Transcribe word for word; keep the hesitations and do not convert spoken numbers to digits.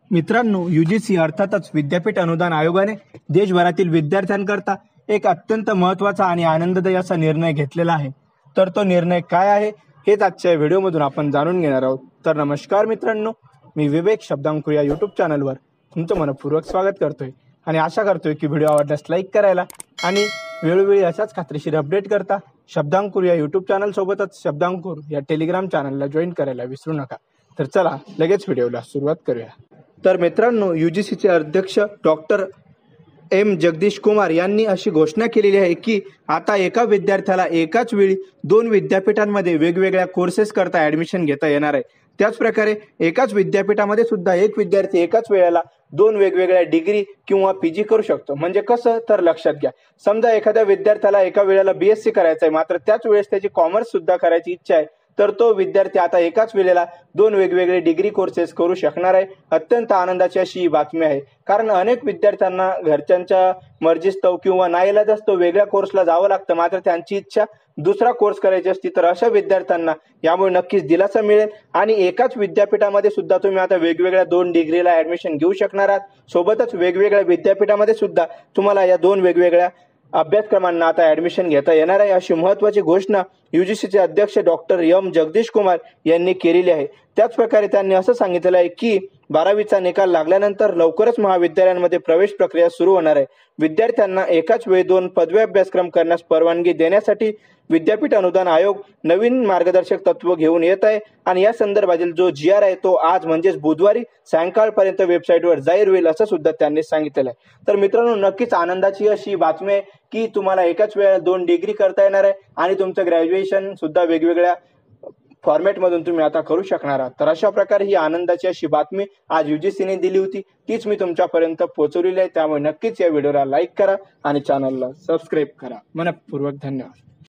मित्रांनो, यूजीसी अर्थातच विद्यापीठ अनुदान आयोगाने देशभरातील विद्यार्थ्यांकरता एक अत्यंत महत्त्वाचा आणि आनंददायी असा निर्णय घेतलेला आहे। तर तो निर्णय काय आहे हेच आजच्या व्हिडिओमधून आपण जाणून घेणार आहोत। तर नमस्कार मित्रांनो, मी विवेक शब्दांकुर या यूट्यूब चॅनलवर तुमचं मनपूर्वक स्वागत करतोय आणि आशा करतोय की व्हिडिओ आवडल्यास लाईक करायला आणि वेळोवेळी अशाच खात्रीशीर अपडेट करता शब्दांकुर या यूट्यूब चॅनल सोबतच शब्दांकुर या टेलिग्राम चॅनलला जॉईन करायला विसरू नका। तर चला लगेच व्हिडिओला सुरुवात करूया। तर मित्रांनो, यूजीसीचे अध्यक्ष डॉक्टर एम जगदीश कुमार यांनी अशी घोषणा केलेली आहे की आता एका विद्यार्थ्याला एकाच वेळी दोन विद्यापीठांमध्ये वेगवेगळ्या कोर्सेस करता ॲडमिशन घेता येणार आहे। त्याच प्रकारे एकाच विद्यापीठामध्ये सुद्धा एक विद्यार्थी एकाच वेळेला दोन वेगवेगळ्या डिग्री किंवा पीजी करू शकतो। म्हणजे कसं, तर लक्षात घ्या, समजा एखाद्या विद्यार्थ्याला एका वेळेला बीएससी करायचं आहे, मात्र त्याच वेळेस त्याची कॉमर्स सुद्धा करायची इच्छा आहे, तर तो विद्यार्थी आता एकाच वेळेला दोन वेगवेगळे डिग्री कोर्सेस करू शकणार आहे। अत्यंत आनंदाची अशी ही बातमी आहे, कारण अनेक विद्यार्थ्यांना घरच्यांच्या मर्जीस्तव किंवा नाईलाजास्तव वेगळ्या कोर्सला जावं लागतं, मात्र त्यांची इच्छा दुसरा कोर्स करायची असती। तर अशा विद्यार्थ्यांना यामुळे नक्कीच दिलासा मिळेल आणि एकाच विद्यापीठामध्ये सुद्धा तुम्ही आता वेगवेगळ्या दोन डिग्रीला ॲडमिशन घेऊ शकणार आहात। सोबतच वेगवेगळ्या विद्यापीठामध्ये सुद्धा तुम्हाला या दोन वेगवेगळ्या अभ्यासक्रमांना आता ॲडमिशन घेता येणार आहे, अशी महत्त्वाची घोषणा यूजीसीचे अध्यक्ष डॉक्टर एम जगदीश कुमार यांनी केलेली आहे। त्याच प्रकारे त्यांनी असं सांगितलं आहे की बारावीचा निकाल लागल्यानंतर लवकरच महाविद्यालयांमध्ये प्रवेश प्रक्रिया सुरू होणार आहे। विद्यार्थ्यांना एकाच वेळी दोन पदवी अभ्यासक्रम करण्यास परवानगी देण्यासाठी विद्यापीठ अनुदान आयोग नवीन मार्गदर्शक तत्व घेऊन येत आहे आणि या संदर्भातील जो जी आर आहे तो आज म्हणजेच बुधवारी सायंकाळपर्यंत वेबसाईटवर जाहीर होईल, असं सुद्धा त्यांनी सांगितलेलं आहे। तर मित्रांनो, नक्कीच आनंदाची अशी बातमी आहे की तुम्हाला एकाच वेळेला दोन डिग्री करता येणार आहे आणि तुमचं ग्रॅज्युएशन सुद्धा वेगवेगळ्या फॉर्मॅटमधून तुम्ही आता करू शकणार आहात। तर अशा प्रकारे ही आनंदाची अशी बातमी आज यूजीसीने दिली होती, तीच मी तुमच्यापर्यंत पोहोचवलेली आहे। त्यामुळे नक्कीच या व्हिडिओला लाईक करा आणि चॅनलला सबस्क्राईब करा। मनपूर्वक धन्यवाद।